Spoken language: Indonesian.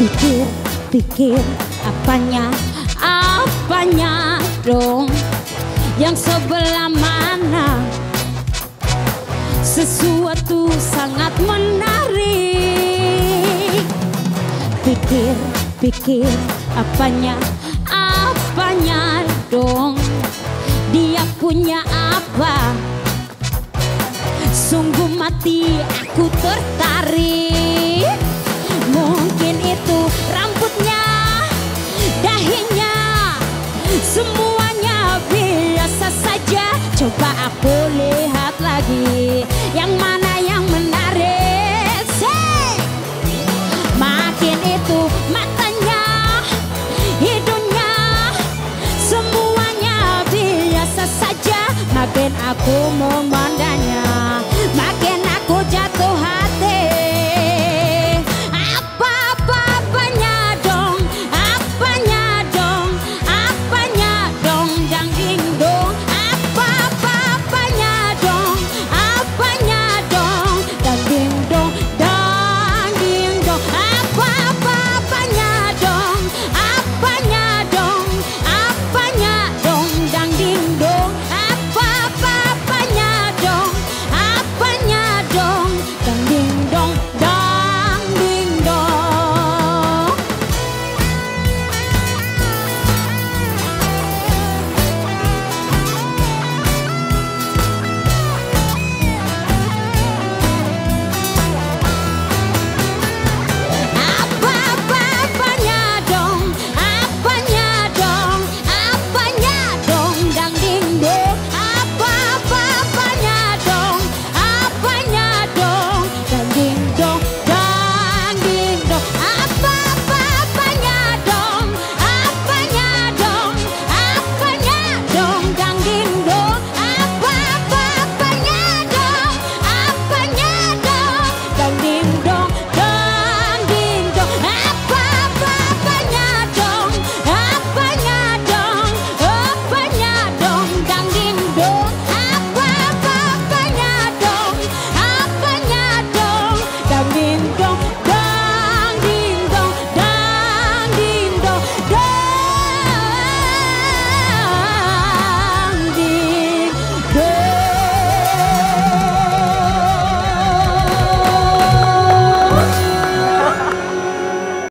Pikir apanya dong yang sebelah mana. Sesuatu sangat menarik. Pikir apanya dong, dia punya apa. Sungguh mati aku tertarik. Mungkin itu rambutnya, dahinya, semuanya biasa saja. Coba aku lihat lagi, yang mana yang menarik. Makin itu matanya, hidungnya, semuanya biasa saja. Makin aku mau